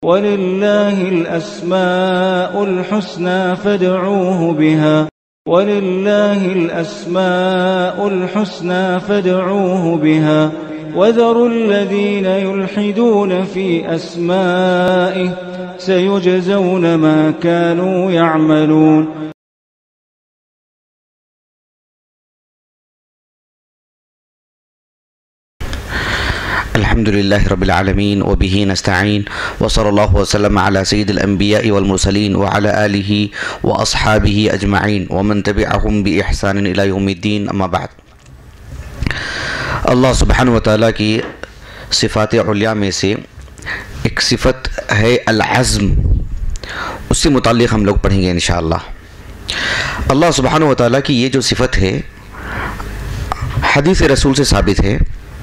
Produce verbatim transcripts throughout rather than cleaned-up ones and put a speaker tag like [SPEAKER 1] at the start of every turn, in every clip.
[SPEAKER 1] وَلِلَّهِ الْأَسْمَاءُ الْحُسْنَى فَادْعُوهُ بِهَا وَلِلَّهِ الْأَسْمَاءُ الْحُسْنَى فَادْعُوهُ بِهَا وَذَرُوا الَّذِينَ يُلْحِدُونَ فِي أَسْمَائِهِ سَيُجْزَوْنَ مَا كَانُوا يَعْمَلُونَ.
[SPEAKER 2] الحمد لله رب العالمين وبه نستعين وصلى الله وسلم على سيد الأنبياء والمرسلين وعلى آله وأصحابه أجمعين ومن تبعهم بإحسان إلى يوم الدين. أما بعد، اللہ سبحانہ وتعالیٰ کی صفات علیہ میں سے ایک صفت ہے العزم، اس سے متعلق ہم لوگ پڑھیں گے انشاءاللہ. اللہ سبحانہ وتعالیٰ کی یہ جو صفت ہے حدیث رسول سے ثابت ہے،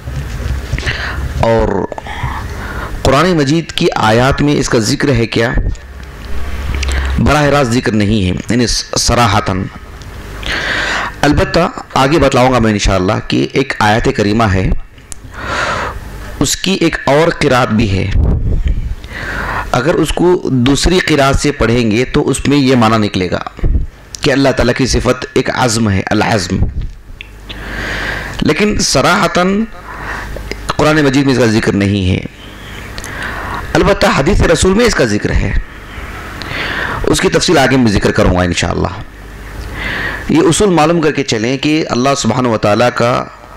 [SPEAKER 2] اور قرآن مجید کی آیات میں اس کا ذکر ہے کیا؟ براہ راست ذکر نہیں ہے، یعنی صراحتاً. البتہ آگے بتلاؤں گا میں انشاءاللہ کہ ایک آیت کریمہ ہے، اس کی ایک اور قرات بھی ہے. اگر اس کو دوسری قرات سے پڑھیں گے تو اس میں یہ معنی نکلے گا کہ اللہ تعالیٰ کی صفت ایک عزم ہے، العزم. لیکن صراحتاً قرآن مجید میں اس کا ذکر نہیں ہے. البتہ حدیث رسول میں اس کا ذکر ہے، اس کی تفصیل آگے میں ذکر کروں گا انشاءاللہ. یہ اصول معلوم کر کے چلیں کہ اللہ سبحانہ وتعالیٰ کا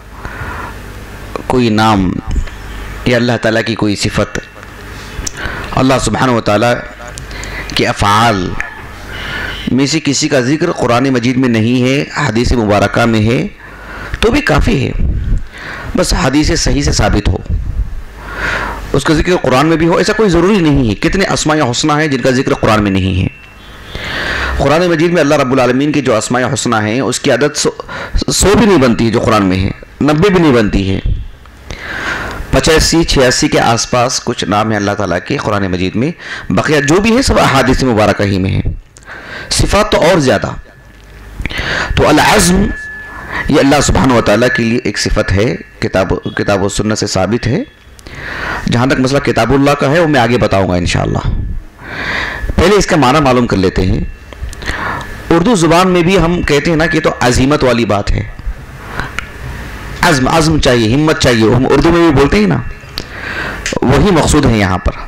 [SPEAKER 2] کوئی نام یا اللہ تعالیٰ کی کوئی صفت، اللہ سبحانہ وتعالیٰ کے افعال میں سے کسی کا ذکر قرآن مجید میں نہیں ہے، حدیث مبارکہ میں ہے تو بھی کافی ہے. بس حدیث صحیح سے ثابت ہو، اس کا ذکر قرآن میں بھی ہو، ایسا کوئی ضروری نہیں ہے. کتنے اسماء حسنہ ہیں جن کا ذکر قرآن میں نہیں ہے. قرآن مجید میں اللہ رب العالمین کی جو اسماء حسنہ ہیں اس کی عدد سو, سو بھی نہیں بنتی ہے جو قرآن میں ہے، نبے بھی نہیں بنتی ہے. پچاسی چھیاسی کے آس پاس کچھ نام ہیں اللہ تعالیٰ کے قرآن مجید میں، بقیہ جو بھی ہے سب احادیث مبارکہ ہی میں ہے. صفات تو اور زیادہ. تو العزم یہ اللہ سبحانہ وتعالیٰ کے لیے ایک صفت ہے، کتاب کتاب و سنت سے ثابت ہے. جہاں تک مسئلہ کتاب اللہ کا ہے وہ میں آگے بتاؤں گا انشاءاللہ. پہلے اس کا معنی معلوم کر لیتے ہیں. اردو زبان میں بھی ہم کہتے ہیں نا کہ تو عزیمت والی بات ہے، عزم عزم چاہیے، ہمت چاہیے، ہم اردو میں بھی بولتے ہیں نا، وہی مقصود ہے یہاں پر.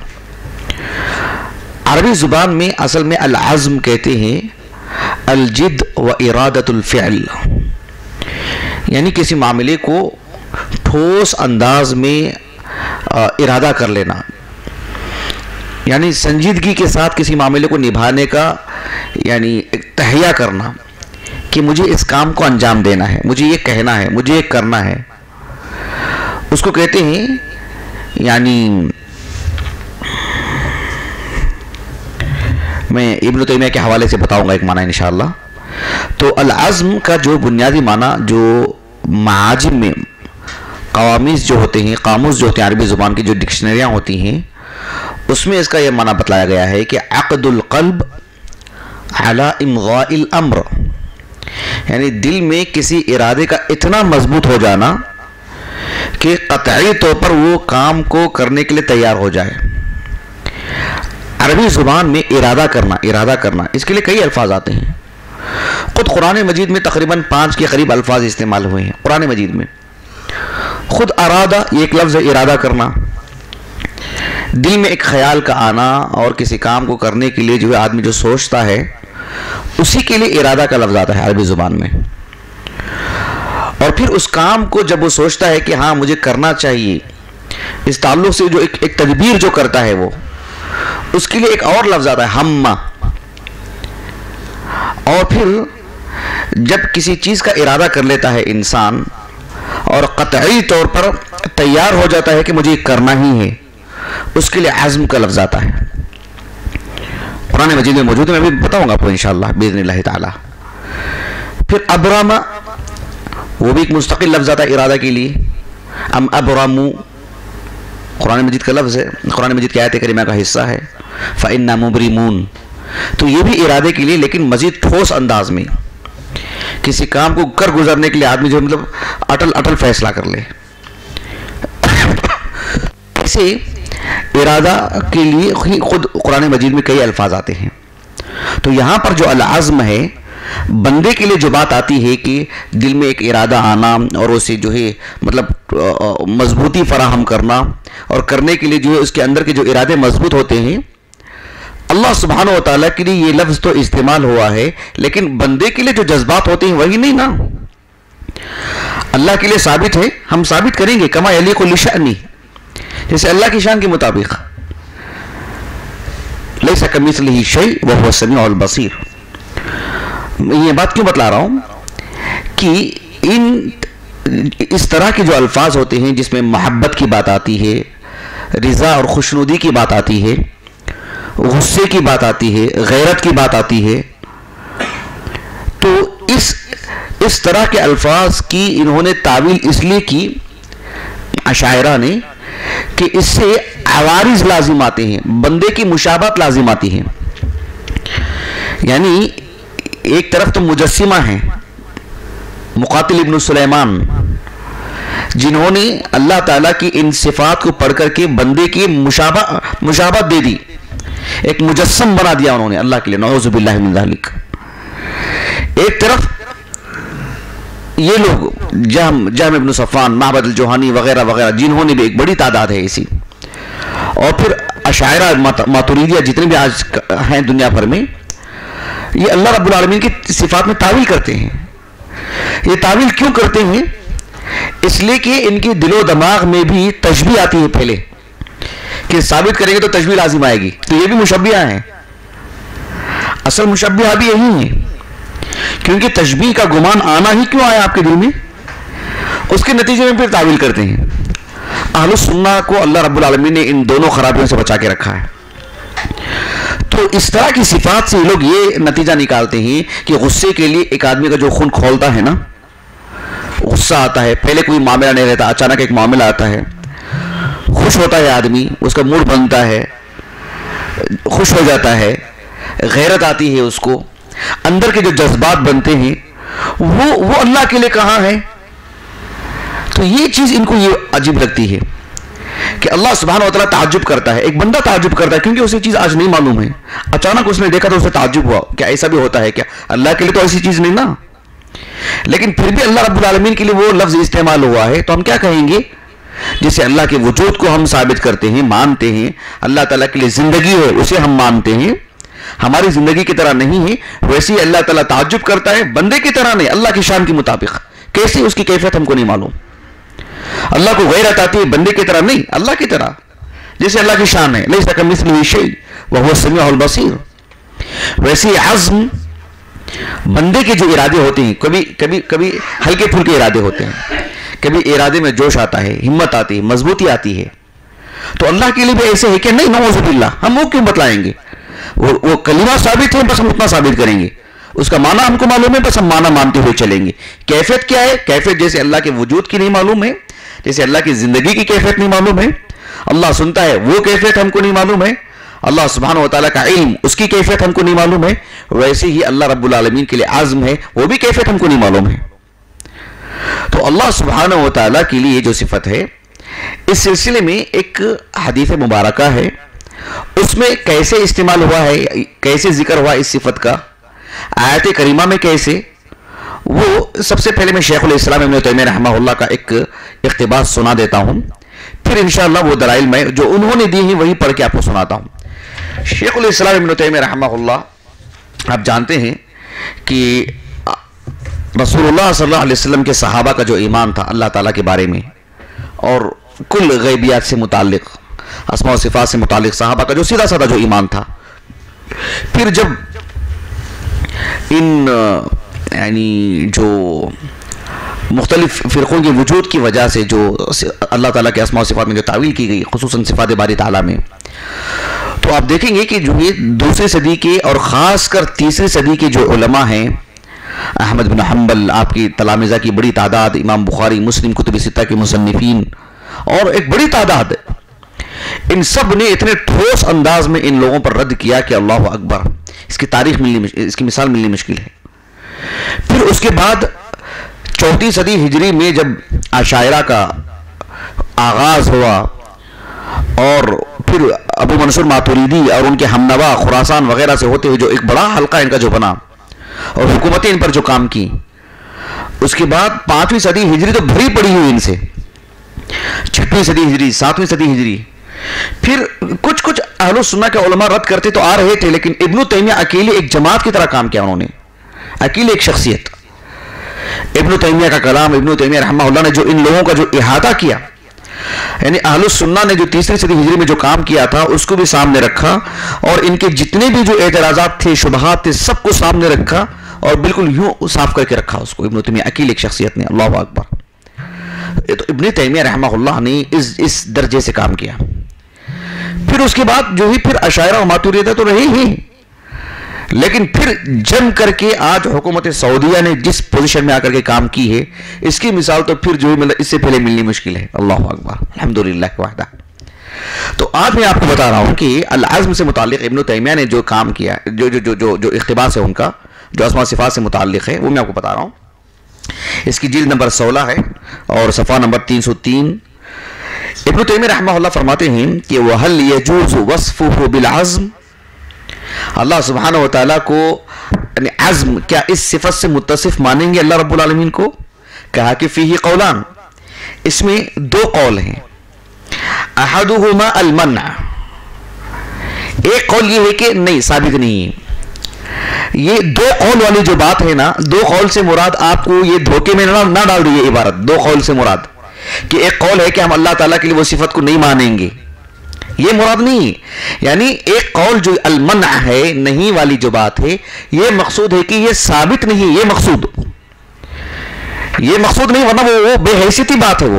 [SPEAKER 2] عربی زبان میں اصل میں العزم کہتے ہیں الجد و ارادت الفعل، یعنی کسی معاملے کو ٹھوس انداز میں ارادہ کر لینا، یعنی سنجیدگی کے ساتھ کسی معاملے کو نبھانے کا یعنی تہیہ کرنا کہ مجھے اس کام کو انجام دینا ہے، مجھے یہ کہنا ہے، مجھے یہ کرنا ہے. اس کو کہتے ہیں یعنی میں ابن تیمیہ کے حوالے سے بتاؤں گا ایک معنی انشاءاللہ. تو العزم کا جو بنیادی معنی جو معاجم میں قوامیز جو ہوتے ہیں، قاموس جو ہوتے ہیں عربی زبان کی جو ڈکشنریاں ہوتی ہیں، اس میں اس کا یہ معنی بتلایا گیا ہے کہ عقد القلب علی امضاء الامر، یعنی دل میں کسی ارادے کا اتنا مضبوط ہو جانا کہ قطعی طور پر وہ کام کو کرنے کے لیے تیار ہو جائے. عربی زبان میں ارادہ کرنا ارادہ کرنا اس کے لیے کئی الفاظ آتے ہیں. خود قرآن مجید میں تقریباً پانچ کے قریب الفاظ استعمال ہوئے ہیں. قرآن مجید میں خود ارادہ یہ ایک لفظ ہے، ارادہ کرنا، دل میں ایک خیال کا آنا اور کسی کام کو کرنے کے لیے جو ہے آدمی جو سوچتا ہے اسی کے لیے ارادہ کا لفظ آتا ہے عربی زبان میں. اور پھر اس کام کو جب وہ سوچتا ہے کہ ہاں مجھے کرنا چاہیے، اس تعلق سے جو ایک, ایک تدبیر جو کرتا ہے وہ اس کے لیے ایک اور لفظ آتا ہے ہمہ. اور پھر جب کسی چیز کا ارادہ کر لیتا ہے انسان اور قطعی طور پر تیار ہو جاتا ہے کہ مجھے یہ کرنا ہی ہے، اس کے لیے عزم کا لفظ آتا ہے. قرآن مجید میں موجود ہے، میں بھی بتاؤں گا آپ کو انشاءاللہ باذن اللہ تعالی. پھر ابرم وہ بھی ایک مستقل لفظ آتا ہے ارادہ کے لیے. ام ابرمو قرآن مجید کا لفظ ہے، قرآن مجید کی آیت کریمہ کا حصہ ہے. فإنا مبرمون، تو یہ بھی ارادے کے لیے لیکن مزید ٹھوس انداز میں کسی کام کو کر گزرنے کے لیے آدمی جو مطلب اٹل اٹل فیصلہ کر لے. اسے ارادہ کے لیے خود قرآن مجید میں کئی الفاظ آتے ہیں. تو یہاں پر جو العزم ہے بندے کے لیے جو بات آتی ہے کہ دل میں ایک ارادہ آنا اور اسے جو ہے مطلب مضبوطی فراہم کرنا اور کرنے کے لیے جو ہے اس کے اندر کے جو ارادے مضبوط ہوتے ہیں، اللہ سبحانہ و تعالیٰ کے لیے یہ لفظ تو استعمال ہوا ہے، لیکن بندے کے لیے جو جذبات ہوتے ہیں وہی نہیں نا. اللہ کے لیے ثابت ہے، ہم ثابت کریں گے کما یلیق لشأنہ، جیسے اللہ کی شان کے مطابق. لیس کمثلہ شیء وہو السمیع البصیر. یہ بات کیوں بتلا رہا ہوں کہ ان اس طرح کے جو الفاظ ہوتے ہیں جس میں محبت کی بات آتی ہے، رضا اور خوشنودی کی بات آتی ہے، غصے کی بات آتی ہے، غیرت کی بات آتی ہے، تو اس اس طرح کے الفاظ کی انہوں نے تعویل اس لیے کی اشاعرہ نے کہ اس سے عوارض لازم آتے ہیں، بندے کی مشابہت لازم آتی ہے. یعنی ایک طرف تو مجسمہ ہیں مقاتل ابن سلیمان، جنہوں نے اللہ تعالیٰ کی ان صفات کو پڑھ کر کے بندے کی مشابہ مشابہت دے دی، ایک مجسم بنا دیا انہوں نے اللہ کے لیے، نعوذ باللہ من ذالک. ایک طرف یہ لوگ جہم جہم ابن صفوان، معبد الجوہانی وغیرہ وغیرہ، جنہوں نے بھی ایک بڑی تعداد ہے اسی، اور پھر اشاعرہ ماتوریدیہ جتنے بھی آج ہیں دنیا بھر میں، یہ اللہ رب العالمین کی صفات میں تعویل کرتے ہیں. یہ تعویل کیوں کرتے ہیں؟ اس لیے کہ ان کے دل و دماغ میں بھی تشبیہ آتی ہے پہلے، کہ ثابت کریں گے تو تشبیہ لازم آئے گی، تو یہ بھی مشبیہ ہیں. اصل مشبیہ بھی یہی ہیں، کیونکہ تشبیہ کا گمان آنا ہی کیوں آیا آپ کے دل میں، اس کے نتیجے میں پھر تعویل کرتے ہیں. اہل السنہ کو اللہ رب العالمین نے ان دونوں خرابیوں سے بچا کے رکھا ہے. تو اس طرح کی صفات سے لوگ یہ نتیجہ نکالتے ہیں کہ غصے کے لیے ایک آدمی کا جو خون کھولتا ہے نا، غصہ آتا ہے، پہلے کوئی معاملہ نہیں رہتا، اچانک ایک معاملہ آتا ہے، خوش ہوتا ہے آدمی، اس کا موڈ بنتا ہے، خوش ہو جاتا ہے، غیرت آتی ہے اس کو، اندر کے جو جذبات بنتے ہیں وہ وہ اللہ کے لیے کہاں ہے. تو یہ چیز ان کو یہ عجیب لگتی ہے کہ اللہ سبحانہ وتعالیٰ تعجب کرتا ہے، ایک بندہ تعجب کرتا ہے کیونکہ اسے چیز آج نہیں معلوم ہے، اچانک اس نے دیکھا تو اسے تعجب ہوا، کیا ایسا بھی ہوتا ہے کیا؟ اللہ کے لیے تو ایسی چیز نہیں نا. لیکن پھر بھی اللہ رب العالمین کے لیے وہ لفظ استعمال ہوا ہے، تو ہم کیا کہیں گے؟ جیسے اللہ کے وجود کو ہم ثابت کرتے ہیں، مانتے ہیں، اللہ تعالیٰ کے لیے زندگی ہے اسے ہم مانتے ہیں، ہماری زندگی کی طرح نہیں ہے، ویسے ہی اللہ تعالیٰ تعجب کرتا ہے، بندے کی طرح نہیں، اللہ کی شان کے مطابق. کیسے؟ اس کی کیفیت ہم کو نہیں معلوم. اللہ کو غیرت آتی ہے بندے کی طرح نہیں، اللہ کی طرح، جیسے اللہ کی شان ہے، لیس کمثلہ شیء وہو السمیع البصیر. ویسے عزم بندے کے جو ارادے ہوتے ہیں، کبھی کبھی کبھی ہلکے پھلکے ارادے ہوتے ہیں، کبھی ارادے میں جوش آتا ہے، ہمت آتی ہے، مضبوطی آتی ہے. تو اللہ کے لیے بھی ایسے ہے کہ نہیں، نعوذ باللہ، ہم وہ کیوں بتلائیں گے؟ وہ وہ کلمہ ثابت ہے، بس ہم اتنا ثابت کریں گے، اس کا معنی ہم کو معلوم ہے، بس ہم معنی مانتے ہوئے چلیں گے. کیفیت کیا ہے؟ کیفیت جیسے اللہ کے وجود کی نہیں معلوم ہے، جیسے اللہ کی زندگی کی کیفیت نہیں معلوم ہے، اللہ سنتا ہے وہ کیفیت ہم کو نہیں معلوم ہے، اللہ سبحانہ وتعالیٰ کا علم اس کی کیفیت ہم کو نہیں معلوم ہے، ویسے ہی اللہ رب العالمین کے لیے عزم ہے، وہ بھی کیفیت ہم کو نہیں معلوم ہے. تو اللہ سبحانہ وتعالیٰ کے لیے جو صفت ہے، اس سلسلے میں ایک حدیث مبارکہ ہے، اس میں کیسے استعمال ہوا ہے، کیسے ذکر ہوا اس صفت کا، آیت کریمہ میں کیسے، وہ سب سے پہلے میں شیخ الاسلام ابن تیمیہ رحمہ اللہ کا ایک اقتباس سنا دیتا ہوں، پھر انشاءاللہ وہ دلائل میں جو انہوں نے دی ہیں وہی پڑھ کے آپ کو سناتا ہوں. شیخ الاسلام ابن تیمیہ رحمہ اللہ، آپ جانتے ہیں کہ رسول اللہ صلی اللہ علیہ وسلم کے صحابہ کا جو ایمان تھا اللہ تعالیٰ کے بارے میں اور کل غیبیات سے متعلق، اسماء و صفات سے متعلق صحابہ کا جو سیدھا سادہ جو ایمان تھا، پھر جب ان یعنی جو مختلف فرقوں کے وجود کی وجہ سے جو اللہ تعالیٰ کے اسماء و صفات میں جو تعویل کی گئی، خصوصاً صفات باری تعالیٰ میں، تو آپ دیکھیں گے کہ جو یہ دوسری صدی کے اور خاص کر تیسری صدی کے جو علماء ہیں، احمد بن حنبل، آپ کی تلامذہ کی بڑی تعداد، امام بخاری، مسلم، کتب ستہ کے مصنفین اور ایک بڑی تعداد، ان سب نے اتنے ٹھوس انداز میں ان لوگوں پر رد کیا کہ اللہ اکبر، اس کی تاریخ ملنی، اس کی مثال ملنی مشکل ہے. پھر اس کے بعد چوتھی صدی ہجری میں جب عشائرہ کا آغاز ہوا اور پھر ابو منصور ماتوریدی اور ان کے ہمنوا خراسان وغیرہ سے ہوتے ہوئے جو ایک بڑا حلقہ ان کا جو بنا اور حکومتیں ان پر جو کام کی، اس کے بعد پانچویں صدی ہجری تو بھری پڑی ہوئی ان سے، چھٹویں صدی ہجری، ساتویں صدی ہجری. پھر کچھ کچھ اہل السنہ کے علماء رد کرتے تو آ رہے تھے، لیکن ابن تیمیہ اکیلے ایک جماعت کی طرح کام کیا انہوں نے، اکیلے ایک شخصیت. ابن تیمیہ کا کلام، ابن تیمیہ رحمہ اللہ نے جو ان لوگوں کا جو احاطہ کیا، یعنی اہل السنہ نے جو تیسری صدی ہجری میں جو کام کیا تھا اس کو بھی سامنے رکھا، اور ان کے جتنے بھی جو اعتراضات تھے، شبہات تھے، سب کو سامنے رکھا اور بالکل یوں صاف کر کے رکھا اس کو. ابن تیمیہ اکیلے ایک شخصیت نے. اللہ اکبر. تو ابن تیمیہ رحمہ اللہ نے اس اس درجے سے کام کیا. پھر اس کے بعد جو ہی پھر اشاعرہ و ماتوریدہ تو رہے ہی، لیکن پھر جم کر کے آج حکومت سعودیہ نے جس پوزیشن میں آ کر کے کام کی ہے، اس کی مثال تو پھر جو ہے اس سے پہلے ملنی مشکل ہے. اللہ اکبر. الحمدللہ وحدہ. تو آج میں آپ کو بتا رہا ہوں کہ العزم سے متعلق ابن تیمیہ نے جو کام کیا، جو جو جو جو, جو اقتباس ہے ان کا، جو اسماء صفات سے متعلق ہے، وہ میں آپ کو بتا رہا ہوں. اس کی جلد نمبر سولہ ہے اور صفحہ نمبر تین سو تین. ابن تیمیہ رحمہ اللہ فرماتے ہیں کہ وَهَلْ يَجُوزُ وَصْفُهُ بِالْعَزْمِ، اللہ سبحانہ وتعالیٰ کو یعنی عزم کیا اس صفت سے متصف مانیں گے اللہ رب العالمین کو؟ کہا کہ فیہ قولان، اس میں دو قول ہیں. احدہما المنع، ایک قول یہ ہے کہ نہیں، ثابت نہیں ہے. یہ دو قول والی جو بات ہے نا، دو قول سے مراد آپ کو یہ دھوکے میں نہ ڈال دیے عبارت. دو قول سے مراد کہ ایک قول ہے کہ ہم اللہ تعالیٰ کے لیے وہ صفت کو نہیں مانیں گے، یہ مراد نہیں. یعنی ایک قول جو المنع ہے، نہیں والی جو بات ہے، یہ مقصود ہے کہ یہ ثابت نہیں، یہ مقصود یہ مقصود نہیں، ورنہ وہ بے حیثیتی بات ہے. وہ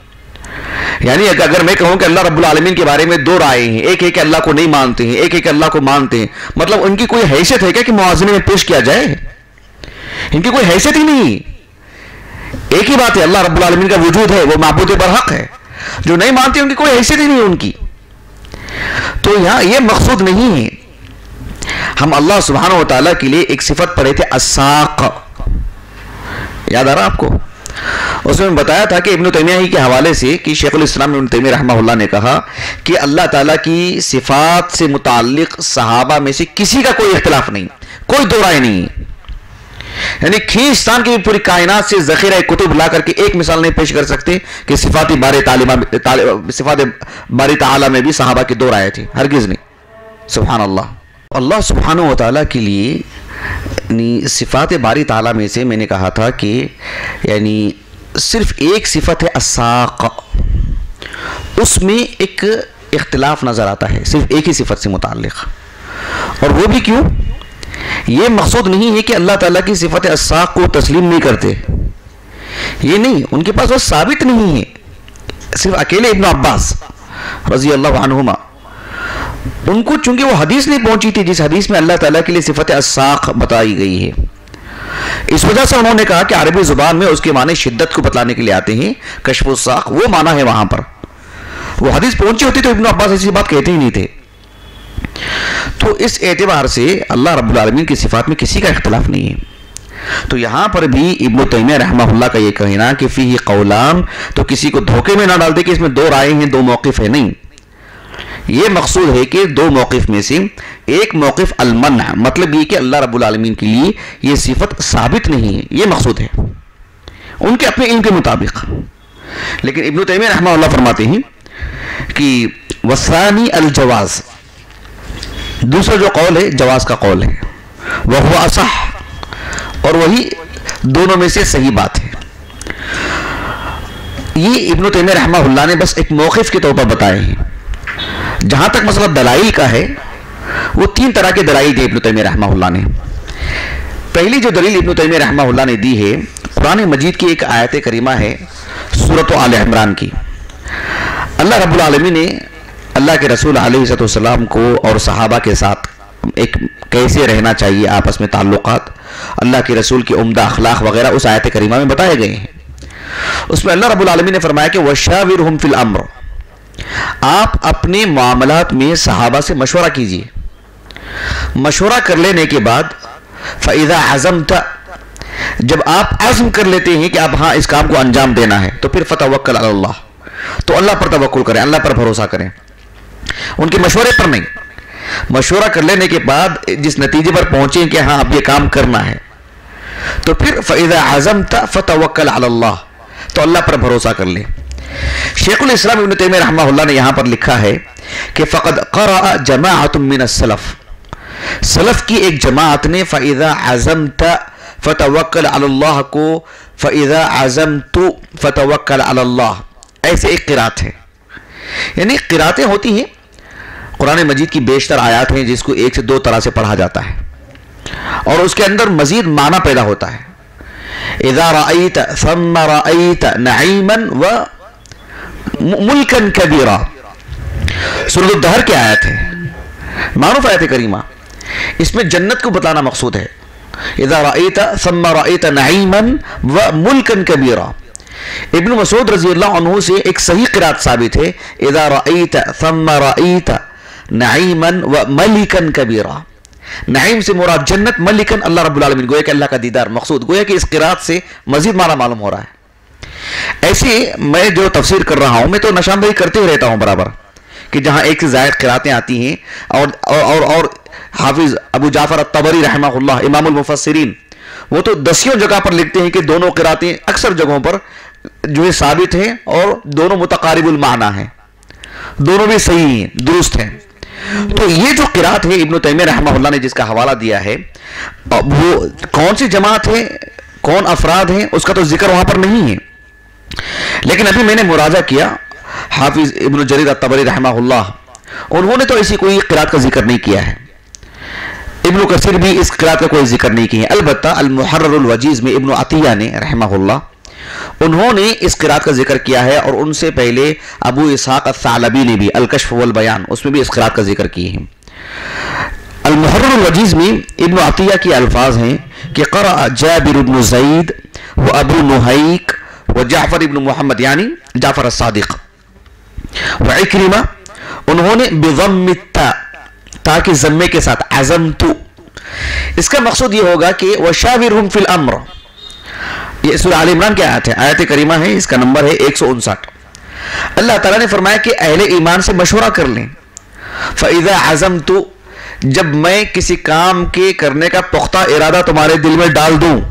[SPEAKER 2] یعنی اگر میں کہوں کہ اللہ رب العالمین کے بارے میں دو رائے ہیں، ایک ہے کہ اللہ کو نہیں مانتے ہیں، ایک ہے کہ اللہ کو مانتے ہیں، مطلب ان کی کوئی حیثیت ہے کیا کہ موازنے میں پیش کیا جائے؟ ان کی کوئی حیثیت ہی نہیں. ایک ہی بات ہے، اللہ رب العالمین کا وجود ہے، وہ معبود برحق ہے. جو نہیں مانتے ان کی کوئی حیثیت ہی نہیں ان کی. تو یہاں یہ مقصود نہیں ہے. ہم اللہ سبحانہ وتعالیٰ کے لیے ایک صفت پڑھے تھے الساق، یاد آ رہا آپ کو؟ اس میں بتایا تھا کہ ابن تیمیہ ہی کے حوالے سے کہ شیخ الاسلام ابن تیمیہ رحمہ اللہ نے کہا کہ اللہ تعالیٰ کی صفات سے متعلق صحابہ میں سے کسی کا کوئی اختلاف نہیں، کوئی دو رائے نہیں. یعنی کھینچتان کی پوری کائنات سے ذخیرہ کتب لا کر کے ایک مثال نہیں پیش کر سکتے کہ صفات باری تعالیٰ صفات باری تعالیٰ میں بھی صحابہ کی دو رائے تھی، ہرگز نہیں. سبحان اللہ. اللہ سبحانہ وتعالیٰ کے لیے یعنی صفات باری تعالیٰ میں سے میں نے کہا تھا کہ یعنی صرف ایک صفت ہے الساق، اس میں ایک اختلاف نظر آتا ہے صرف ایک ہی صفت سے متعلق. اور وہ بھی کیوں؟ یہ مقصود نہیں ہے کہ اللہ تعالیٰ کی صفت الساق کو تسلیم نہیں کرتے، یہ نہیں، ان کے پاس وہ ثابت نہیں ہے. صرف اکیلے ابن عباس رضی اللہ عنہما، ان کو چونکہ وہ حدیث نہیں پہنچی تھی جس حدیث میں اللہ تعالیٰ کے لیے صفت الساق بتائی گئی ہے، اس وجہ سے انہوں نے کہا کہ عربی زبان میں اس کے معنی شدت کو بتلانے کے لیے آتے ہیں، کشف الساق وہ معنی ہے وہاں پر. وہ حدیث پہنچی ہوتی تو ابن عباس ایسی بات کہتے ہی نہیں تھے. تو اس اعتبار سے اللہ رب العالمین کی صفات میں کسی کا اختلاف نہیں ہے. تو یہاں پر بھی ابن تیمیہ رحمہ اللہ کا یہ کہنا کہ فیہ قولان، تو کسی کو دھوکے میں نہ ڈال دے کہ اس میں دو رائے ہیں، دو موقف ہے، نہیں. یہ مقصود ہے کہ دو موقف میں سے ایک موقف المنع، مطلب یہ کہ اللہ رب العالمین کے لیے یہ صفت ثابت نہیں ہے، یہ مقصود ہے ان کے اپنے علم کے مطابق. لیکن ابن تیمیہ رحمہ اللہ فرماتے ہیں کہ وثانی الجواز، دوسرا جو قول ہے جواز کا قول ہے، وہو اصح، اور وہی دونوں میں سے صحیح بات ہے. یہ ابن تیمیہ رحمہ اللہ نے بس ایک موقف کے طور پر بتائے ہیں. جہاں تک مسئلہ دلائل کا ہے، وہ تین طرح کے دلائل دی ابن تیمیہ رحمہ اللہ نے. پہلی جو دلیل ابن تیمیہ رحمہ اللہ نے دی ہے، قرآن مجید کی ایک آیت کریمہ ہے سورۃ آل عمران کی. اللہ رب العالمین نے اللہ کے رسول علیہ السلام کو اور صحابہ کے ساتھ ایک کیسے رہنا چاہیے آپس میں تعلقات، اللہ کے رسول کی عمدہ اخلاق وغیرہ اس آیت کریمہ میں بتائے گئے ہیں. اس میں اللہ رب العالمین نے فرمایا کہ وَشَاوِرْهُمْ فِي الْأَمْرِ، آپ اپنے معاملات میں صحابہ سے مشورہ کیجئے. مشورہ کر لینے کے بعد فَإِذَا عَزَمْتَ، جب آپ عزم کر لیتے ہیں کہ آپ ہاں اس کام کو انجام دینا ہے، تو پھر فَتَوَكَّلْ عَلَى اللَّهِ، تو اللہ پر توکل کریں, اللہ پر بھروسہ کریں, ان کے مشورے پر نہیں. مشورہ کر لینے کے بعد جس نتیجے پر پہنچیں کہ ہاں اب یہ کام کرنا ہے, تو پھر فَإِذَا عَزَمْتَ فَتَوَكَّلْ عَلَى اللَّهِ, تو اللہ پر بھروسہ کر لیں. شیخ الاسلام ابن تیمیہ رحمہ اللہ نے یہاں پر لکھا ہے کہ فَقَدْ قَرَأَ جَمَاعَةٌ مِّنَ السَّلَفِ, سلف کی ایک جماعت نے فَإِذَا عَزَمْتَ فَتَوَكَّلْ عَلَى اللَّهِ کو فَإِذَا عَزَمْتُ فَتَوَكَّلْ عَلَى اللَّهِ ایسے ایک قرات ہے. یعنی قراتیں ہوتی ہیں, قرآن مجید کی بیشتر آیات ہیں جس کو ایک سے دو طرح سے پڑھا جاتا ہے, اور اس کے اندر مزید معنی پیدا ہوتا ہے. اذا رأیت ثم رأیت نعیما و ملکا کبیرا, سورۃ الدہر کی آیت ہے, معروف آیت کریمہ, اس میں جنت کو بتانا مقصود ہے. اذا رأیت ثم رأیت نعیما و ملکا کبیرا. ابن مسعود رضی اللہ عنہ سے ایک صحیح قرات ثابت ہے, اذا رأیت ثم رأیت نعیما و ملکا کبیرا. نعیم سے مراد جنت, ملکن اللہ رب العالمین, گویا کہ اللہ کا دیدار مقصود. گویا کہ اس قرات سے مزید معنی معلوم ہو رہا ہے. ایسے میں جو تفسیر کر رہا ہوں, میں تو نشاندہی کرتے ہی رہتا ہوں برابر کہ جہاں ایک سے زائد قراتیں آتی ہیں, اور اور اور حافظ ابو جعفر الطبری رحمہ اللہ امام المفسرین, وہ تو دسیوں جگہ پر لکھتے ہیں کہ دونوں قراتیں اکثر جگہوں پر جو ہے ثابت ہیں اور دونوں متقارب المعنی ہیں, دونوں بھی صحیح ہیں, درست ہیں. تو یہ جو قرات ہے ابن تیمیہ رحمہ اللہ نے جس کا حوالہ دیا ہے, وہ کون سی جماعت ہے, کون افراد ہیں, اس کا تو ذکر وہاں پر نہیں ہے. لیکن ابھی میں نے مراجعہ کیا, حافظ ابن جریر الطبری رحمہ اللہ, انہوں نے تو ایسی کوئی قرات کا ذکر نہیں کیا ہے. ابن کثیر بھی اس قرات کا کوئی ذکر نہیں کیا ہے. البتہ المحرر الوجیز میں ابن عطیہ نے رحمہ اللہ, انہوں نے اس قرات کا ذکر کیا ہے, اور ان سے پہلے ابو اسحاق الثعلبی نے بھی الکشف والبیان, اس میں بھی اس قرات کا ذکر کیے ہیں. المحرر الوجیز میں ابن عطیہ کی الفاظ ہیں کہ قرأ جابر بن زید و ابو نحیک و جعفر ابن محمد, یعنی جعفر الصادق, و عکرمہ, انہوں نے بضم التاء, تا کے ضمے کے ساتھ, عزمت. اس کا مقصود یہ ہوگا کہ وشاورہم فی الامر, یہ سورہ آل عمران کی آیت ہے, آیت کریمہ ہے, اس کا نمبر ہے ایک سو انسٹھ. اللہ تعالیٰ نے فرمایا کہ اہل ایمان سے مشورہ کر لیں. فَإِذَا عَزَمْتُ, جب میں کسی کام کے کرنے کا پختہ ارادہ تمہارے دل میں ڈال دوں,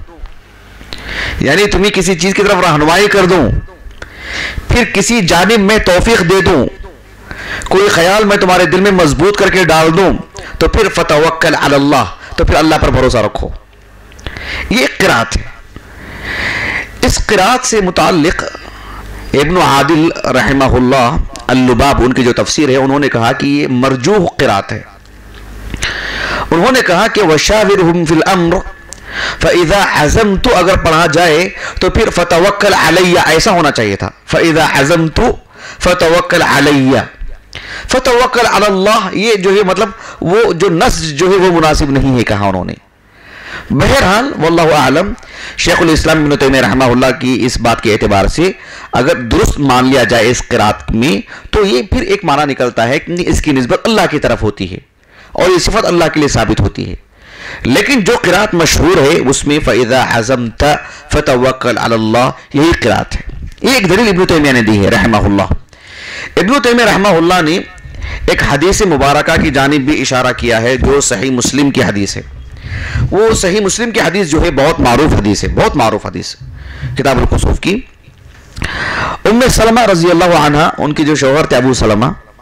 [SPEAKER 2] یعنی تمہیں کسی چیز کی طرف رہنمائی کر دوں, پھر کسی جانب میں توفیق دے دوں, کوئی خیال میں تمہارے دل میں مضبوط کر کے ڈال دوں, تو پھر فَتَوَكَّلْ عَلَى اللَّهِ, تو پھر اللہ پر بھروسہ رکھو. یہ ایک قرات ہے. اس قرات سے متعلق ابن عادل رحمہ اللہ اللباب, ان کی جو تفسیر ہے, انہوں نے کہا کہ یہ مرجوح قرات ہے. انہوں نے کہا کہ وَشَاوِرْهُمْ فِي الْأَمْرِ فَإِذَا عَزَمْتُ اگر پڑھا جائے تو پھر فَتَوَكَّلْ عَلَيَّ ایسا ہونا چاہیے تھا. فَإِذَا عَزَمْتُ فَتَوَكَّلْ عَلَيَّ, فَتَوَكَّلْ عَلَى اللَّهِ, یہ جو ہے مطلب وہ جو نص جو ہے وہ مناسب نہیں ہے کہا انہوں نے. بہرحال واللہ اعلم, شیخ الاسلام ابن تیمیہ رحمہ اللہ کی اس بات کے اعتبار سے اگر درست مان لیا جائے اس قرات میں, تو یہ پھر ایک معنی نکلتا ہے کہ اس کی نسبت اللہ کی طرف ہوتی ہے, اور یہ صفت اللہ کے لیے ثابت ہوتی ہے. لیکن جو قرات مشہور ہے اس میں فَإِذَا عَزَمْتَ فَتَوَكَّلْ عَلَى اللَّهِ, یہی قرات ہے. یہ ایک دلیل ابن تیمیہ نے دی ہے رحمہ اللہ. ابن تیمیہ رحمہ اللہ نے ایک حدیث مبارکہ کی جانب بھی اشارہ کیا ہے جو صحیح مسلم کی حدیث ہے. وہ صحیح مسلم کی حدیث جو ہے بہت معروف حدیث ہے, بہت معروف حدیث, کتاب الکسوف کی. ام سلمہ رضی اللہ عنہ, ان کی جو شوہر تھے ابو سلمہ,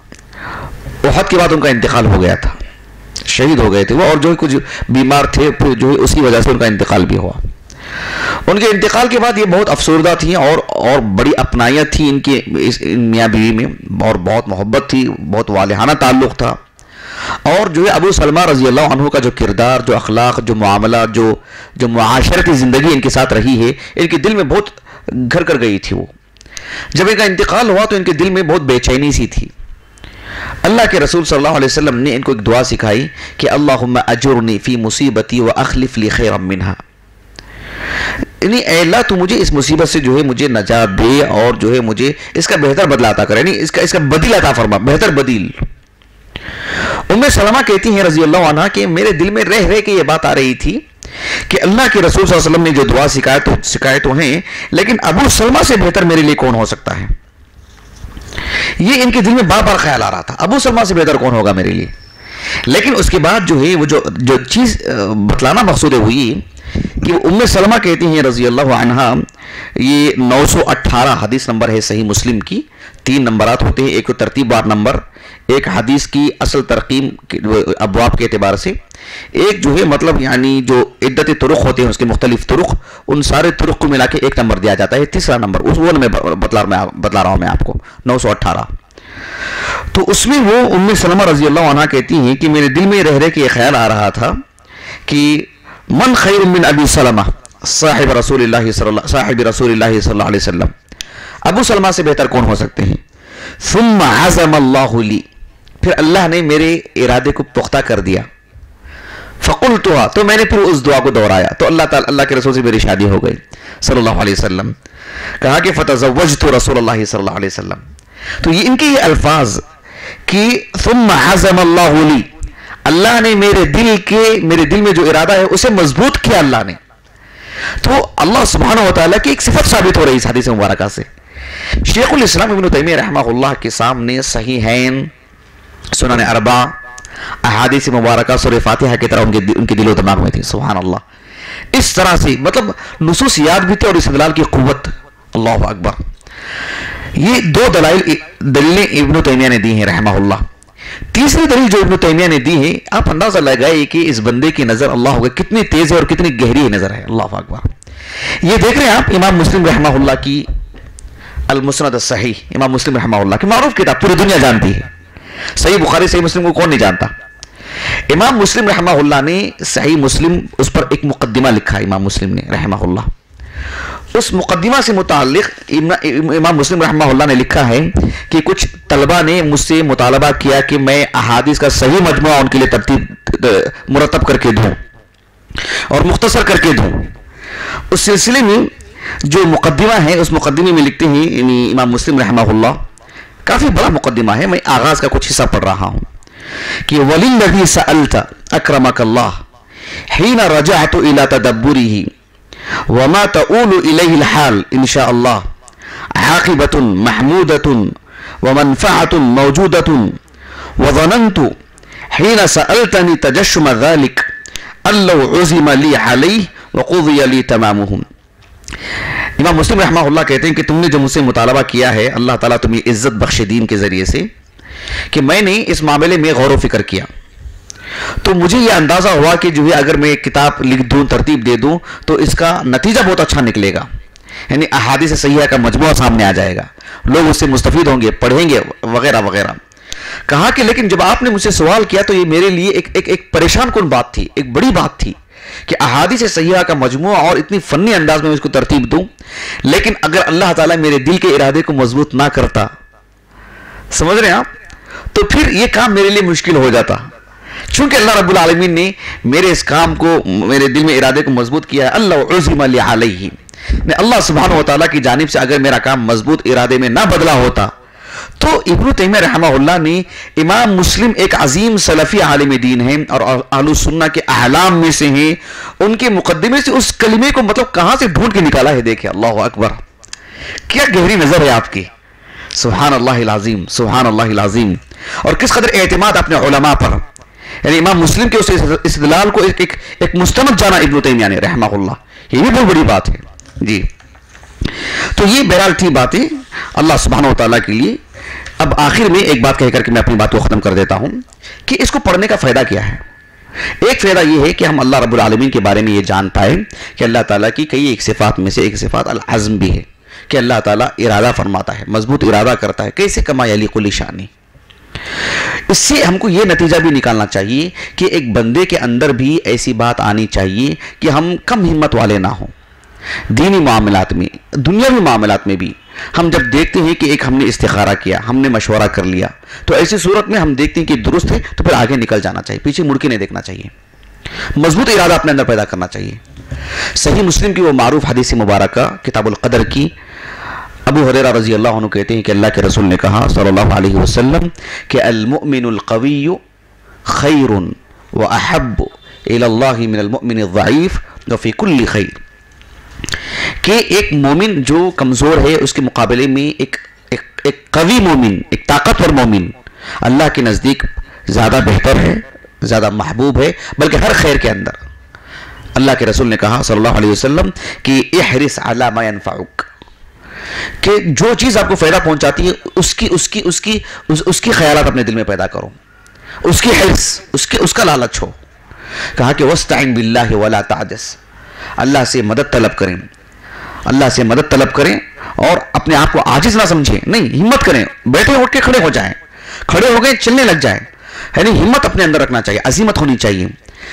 [SPEAKER 2] احد کے بعد ان کا انتقال ہو گیا تھا, شہید ہو گئے تھے وہ, اور جو کچھ بیمار تھے جو ہے اسی وجہ سے ان کا انتقال بھی ہوا. ان کے انتقال کے بعد یہ بہت افسردہ تھیں, اور اور بڑی اپنائیت تھی ان کی میاں بیوی میں, اور بہت محبت تھی, بہت والہانہ تعلق تھا. اور جو ہے ابو سلمہ رضی اللہ عنہ کا جو کردار, جو اخلاق, جو معاملہ, جو جو معاشرتی زندگی ان کے ساتھ رہی ہے, ان کے دل میں بہت گھر کر گئی تھی. وہ جب ان کا انتقال ہوا تو ان کے دل میں بہت بے چینی سی تھی. اللہ کے رسول صلی اللہ علیہ وسلم نے ان کو ایک دعا سکھائی کہ اللہم اجرنی فی مصیبتی واخلف لی خیرا منہا, یعنی اے اللہ تو مجھے اس مصیبت سے جو ہے مجھے نجات دے, اور جو ہے مجھے اس کا بہتر بدلہ عطا کرے, یعنی اس کا اس کا بدیل عطا فرما, بہتر بدیل. ام سلمہ کہتی ہیں رضی اللہ عنہ کہ میرے دل میں رہ رہ کے یہ بات آ رہی تھی کہ اللہ کے رسول صلی اللہ علیہ وسلم نے جو دعا سکھائے تو سکھائے تو ہیں, لیکن ابو سلمہ سے بہتر میرے لیے کون ہو سکتا ہے. یہ ان کے دل میں بار بار خیال آ رہا تھا ابو سلمہ سے بہتر کون ہوگا میرے لیے. لیکن اس کے بعد جو ہے وہ جو جو چیز بتلانا مقصود ہوئی کہ ام سلمہ کہتی ہیں رضی اللہ عنہا، یہ نو سو اٹھارہ حدیث نمبر ہے صحیح مسلم کی. تین نمبرات ہوتے ہیں، ایک تو ترتیب بار نمبر، ایک حدیث کی اصل ترقیم ابواب کے اعتبار سے، ایک جو ہے مطلب یعنی جو عدت طرق ہوتے ہیں اس کے مختلف طرق، ان سارے طرق کو ملا کے ایک نمبر دیا جاتا ہے. تیسرا نمبر اس وہ میں بتلا بتلا رہا ہوں میں آپ کو، نو سو اٹھارہ. تو اس میں وہ ام سلمہ رضی اللہ عنہ کہتی ہیں کہ میرے دل میں رہ رہ کے یہ خیال آ رہا تھا کہ من خیر من ابی سلمہ صاحب رسول اللہ صلی اللہ صاحب رسول اللہ صلی اللہ علیہ وسلم، ابو سلمہ سے بہتر کون ہو سکتے ہیں. ثم عزم اللہ لی، پھر اللہ نے میرے ارادے کو پختہ کر دیا. فقلتها، تو میں نے پھر اس دعا کو دہرایا تو اللہ تعالی اللہ کے رسول سے میری شادی ہو گئی صلی اللہ علیہ وسلم. کہا کہ فتزوجت رسول اللہ صلی اللہ علیہ وسلم. تو یہ ان کے یہ الفاظ کہ ثم عزم اللہ لی، اللہ نے میرے دل کے میرے دل میں جو ارادہ ہے اسے مضبوط کیا اللہ نے. تو اللہ سبحانہ و تعالیٰ کی ایک صفت ثابت ہو رہی اس حدیث مبارکہ سے. شیخ الاسلام ابن تیمیہ رحمہ اللہ کے سامنے صحیحین، سنن اربع، احادیث مبارکہ سورہ فاتحہ کی طرح ان کے ان کے دل و دماغ میں تھی. سبحان اللہ، اس طرح سے مطلب نصوص یاد بھی تھے اور استدلال کی قوت. اللہ اکبر. یہ دو دلائل دلیلیں ابن تیمیہ نے دی ہیں رحمہ اللہ. تیسری دلیل جو ابن تیمیہ نے دی ہے، آپ اندازہ لگائے کہ اس بندے کی نظر اللہ ہوگا کتنی تیز ہے اور کتنی گہری نظر ہے. اللہ اکبر. یہ دیکھ رہے ہیں آپ امام مسلم رحمہ اللہ کی المسند الصحیح، امام مسلم رحمہ اللہ کی معروف کتاب، پوری دنیا جانتی ہے. صحیح بخاری صحیح مسلم کو کون نہیں جانتا. امام مسلم رحمہ اللہ نے صحیح مسلم اس پر ایک مقدمہ لکھا امام مسلم نے رحمہ اللہ. اس مقدمہ سے متعلق امام مسلم رحمہ اللہ نے لکھا ہے کہ کچھ طلبہ نے مجھ سے مطالبہ کیا کہ میں احادیث کا صحیح مجموعہ ان کے لیے ترتیب مرتب کر کے دوں اور مختصر کر کے دوں. اس سلسلے میں جو مقدمہ ہے اس مقدمے میں لکھتے ہیں یعنی امام مسلم رحمہ اللہ، کافی بڑا مقدمہ ہے، میں آغاز کا کچھ حصہ پڑھ رہا ہوں کہ وَلِلَّذِي سَأَلْتَ أَكْرَمَكَ اللَّهِ حِينَ رَجَعْتُ إِلَى تَدَبُّرِهِ وما تؤول إليه الحال إن شاء الله عاقبة محمودة ومنفعة موجودة وظننت حين سألتني تجشم ذلك أن لو عزم لي عليه وقضي لي تمامهم. امام مسلم رحمہ اللہ کہتے ہیں کہ تم نے جو مجھ سے مطالبہ کیا ہے اللہ تعالیٰ تمہیں عزت بخش دین کے ذریعے سے کہ میں نے اس معاملے میں غور و فکر کیا تو مجھے یہ اندازہ ہوا کہ جو ہے اگر میں کتاب لکھ دوں ترتیب دے دوں تو اس کا نتیجہ بہت اچھا نکلے گا، یعنی احادیث صحیحہ کا مجموعہ سامنے آ جائے گا، لوگ اس سے مستفید ہوں گے، پڑھیں گے وغیرہ وغیرہ. کہا کہ لیکن جب آپ نے مجھ سے سوال کیا تو یہ میرے لیے ایک ایک ایک پریشان کن بات تھی، ایک بڑی بات تھی کہ احادیث صحیحہ کا مجموعہ اور اتنی فنی انداز میں اس کو ترتیب دوں، لیکن اگر اللہ تعالیٰ میرے دل کے ارادے کو مضبوط نہ کرتا، سمجھ رہے ہیں آپ، تو پھر یہ کام میرے لیے مشکل ہو جاتا. چونکہ اللہ رب العالمین نے میرے اس کام کو میرے دل میں ارادے کو مضبوط کیا ہے، اللہ عزم لی علیہ، اللہ سبحانہ و تعالیٰ کی جانب سے اگر میرا کام مضبوط ارادے میں نہ بدلا ہوتا تو ابن تیمیہ رحمہ اللہ نے، امام مسلم ایک عظیم سلفی عالم دین ہیں اور اہل سنہ کے اعلام میں سے ہیں، ان کے مقدمے سے اس کلمے کو مطلب کہاں سے ڈھونڈ کے نکالا ہے. دیکھیں اللہ اکبر، کیا گہری نظر ہے آپ کی. سبحان اللہ العظیم، سبحان اللہ العظیم. اور کس قدر اعتماد اپنے علماء پر، یعنی امام مسلم کے اس استدلال کو ایک, ایک, ایک مستند جانا ابن تیمیہ نے رحمہ اللہ، یہ بھی بہت بڑی بات ہے جی. تو یہ بہرحال تھی باتیں اللہ سبحانہ و تعالیٰ کے لیے. اب آخر میں ایک بات کہہ کر کے میں اپنی بات کو ختم کر دیتا ہوں کہ اس کو پڑھنے کا فائدہ کیا ہے. ایک فائدہ یہ ہے کہ ہم اللہ رب العالمین کے بارے میں یہ جان پائیں کہ اللہ تعالیٰ کی کئی ایک صفات میں سے ایک صفات العزم بھی ہے کہ اللہ تعالیٰ ارادہ فرماتا ہے، مضبوط ارادہ کرتا ہے، کیسے کما یلیق لشانی. اس سے ہم کو یہ نتیجہ بھی نکالنا چاہیے کہ ایک بندے کے اندر بھی ایسی بات آنی چاہیے کہ ہم کم ہمت والے نہ ہوں. دینی معاملات میں، دنیاوی معاملات میں بھی ہم جب دیکھتے ہیں کہ ایک ہم نے استخارہ کیا، ہم نے مشورہ کر لیا، تو ایسی صورت میں ہم دیکھتے ہیں کہ درست ہے تو پھر آگے نکل جانا چاہیے، پیچھے مڑ کے نہیں دیکھنا چاہیے، مضبوط ارادہ اپنے اندر پیدا کرنا چاہیے. صحیح مسلم کی وہ معروف حدیث مبارکہ کتاب القدر کی، ابو ہریرہ رضی اللہ عنہ کہتے ہیں کہ اللہ کے رسول نے کہا صلی اللہ علیہ وسلم کہ المؤمن القوی خیر واحب الی اللہ من المؤمن الضعیف وفی کل خیر، کہ ایک مومن جو کمزور ہے اس کے مقابلے میں ایک ایک ایک قوی مومن، ایک طاقتور مومن اللہ کے نزدیک زیادہ بہتر ہے، زیادہ محبوب ہے، بلکہ ہر خیر کے اندر۔ اللہ کے رسول نے کہا صلی اللہ علیہ وسلم کہ احرص علی ما ينفعک، کہ جو چیز آپ کو فائدہ پہنچاتی ہے اس کی اس کی اس کی اس, اس کی خیالات اپنے دل میں پیدا کرو، اس کی حرص، اس کے اس کا لالچ ہو۔ کہا کہ وَاسْتَعِنْ بِاللَّهِ وَلَا تَعْجَزْ، اللہ سے مدد طلب کریں، اللہ سے مدد طلب کریں اور اپنے آپ کو عاجز نہ سمجھیں، نہیں، ہمت کریں، بیٹھے اٹھ کے کھڑے ہو جائیں، کھڑے ہو گئے چلنے لگ جائیں، یعنی ہمت اپنے اندر رکھنا چاہیے، عزیمت ہونی چاہیے،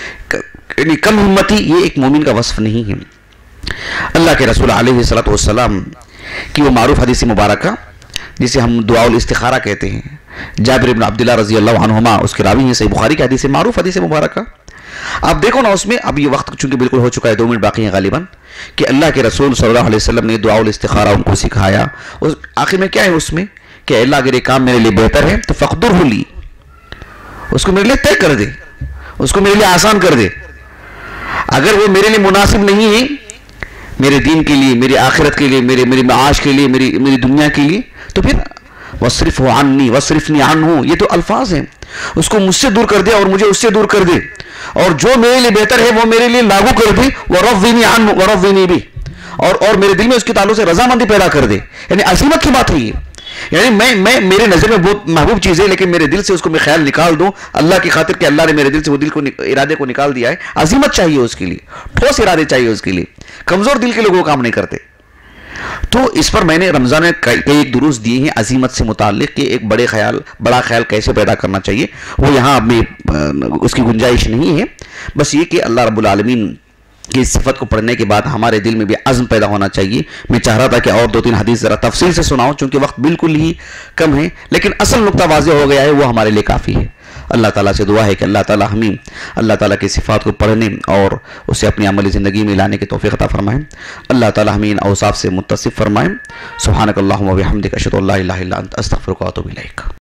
[SPEAKER 2] یعنی کم ہمتی یہ ایک مومن کا وصف نہیں ہے۔ اللہ کے رسول علیہ الصلوۃ والسلام کی وہ معروف حدیث مبارکہ جسے ہم دعاء الاستخارہ کہتے ہیں، جابر بن عبداللہ رضی اللہ عنہما اس کے راوی ہیں، صحیح بخاری کی حدیث معروف حدیث مبارکہ۔ آپ دیکھو نا اس میں، اب یہ وقت چونکہ بالکل ہو چکا ہے، دو منٹ باقی ہیں غالباً، کہ اللہ کے رسول صلی اللہ علیہ وسلم نے دعاء الاستخارہ ان کو سکھایا۔ آخر میں کیا ہے اس میں کہ اللہ اگر یہ کام میرے لیے بہتر ہے تو فقدرہ لی، اس کو میرے لیے طے کر دے، اس کو میرے لیے آسان کر دے۔ اگر وہ میرے لیے مناسب نہیں ہے، میرے دین کے لیے، میری آخرت کے لیے، میرے میری معاش کے لیے، میری میری دنیا کے لیے، تو پھر وَاصْرِفْهُ عَنِّي وَاصْرِفْنِي عَنْهُ، یہ تو الفاظ ہیں، اس کو مجھ سے دور کر دے اور مجھے اس سے دور کر دے، اور جو میرے لیے بہتر ہے وہ میرے لیے لاگو کر دے، وَرَضِّنِي عَنْهُ وَرَضِّنِي بِهِ، اور اور میرے دل میں اس کے تعلق سے رضامندی پیدا کر دے۔ یعنی عظمت کی بات ہے یہ، یعنی میں میں میرے نظر میں بہت محبوب چیز ہے، لیکن میرے دل سے اس کو میں خیال نکال دوں اللہ کی خاطر کہ اللہ نے میرے دل سے وہ دل کو ارادے کو نکال دیا ہے۔ عظمت چاہیے اس کے لیے، ٹھوس ارادے چاہیے اس کے لیے، کمزور دل کے لوگ وہ کام نہیں کرتے۔ تو اس پر میں نے رمضان میں کئی ایک دروس دیے ہیں عظمت سے متعلق، کہ ایک بڑے خیال بڑا خیال کیسے پیدا کرنا چاہیے، وہ یہاں اب اس کی گنجائش نہیں ہے۔ بس یہ کہ اللہ رب العالمین کہ اس صفت کو پڑھنے کے بعد ہمارے دل میں بھی عزم پیدا ہونا چاہیے۔ میں چاہ رہا تھا کہ اور دو تین حدیث ذرا تفصیل سے سناؤں، چونکہ وقت بالکل ہی کم ہے، لیکن اصل نقطہ واضح ہو گیا ہے، وہ ہمارے لیے کافی ہے۔ اللہ تعالیٰ سے دعا ہے کہ اللہ تعالیٰ ہمیں اللہ تعالیٰ کی صفات کو پڑھنے اور اسے اپنی عملی زندگی میں لانے کی توفیق عطا فرمائیں۔ اللہ تعالیٰ ہمیں ان اوصاف سے متصف فرمائیں۔ سبحانک اللہم و بحمدک، اشہد ان لا الہ الا انت، استغفرک و اتوب الیک۔